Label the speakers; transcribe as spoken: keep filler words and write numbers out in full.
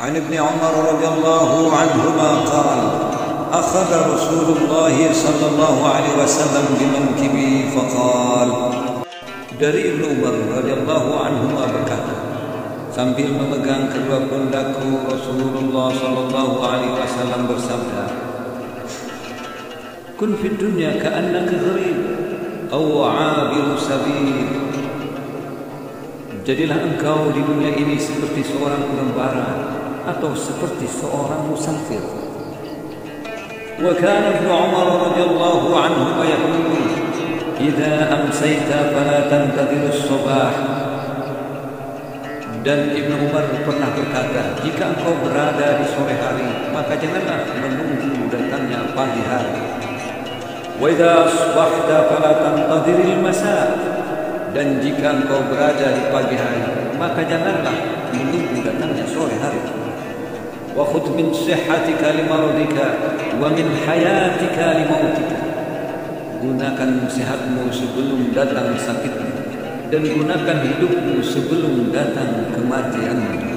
Speaker 1: عن ابن عمر رضي الله عنهما قال أخذ رسول الله صلى الله عليه وسلم بمنكبي فقال. Dari Ibnu Umar radhiyallahu anhu berkata, sambil memegang kedua pundakku, Rasulullah sallallahu alaihi wasallam bersabda, kun fid dunya ka'annaka gharib aw 'abiru sabil. Jadilah engkau di dunia ini seperti seorang pengembara atau seperti seorang musafir. Wa kana Ibnu Umar radhiyallahu anhu yaqul, idza amsayta fala tantadhir as-sabah. Dan Ibnu Umar pernah berkata, jika engkau berada di sore hari, maka janganlah menunggu datangnya pagi hari. Wa idza asbahta fala tantadhir al-masa. Dan jika engkau berada di pagi hari, maka janganlah menunggu datangnya sore hari. Wa khudh min sihhatika limaradika wa min hayatika limautika. Gunakan sehatmu sebelum datang sakitmu, dan gunakan hidupmu sebelum datang kematianmu.